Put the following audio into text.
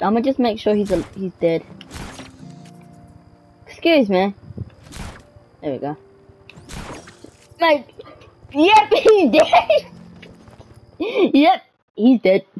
I'm gonna just make sure he's dead. Excuse me. There we go. Like, yep, he's dead. Yep, he's dead.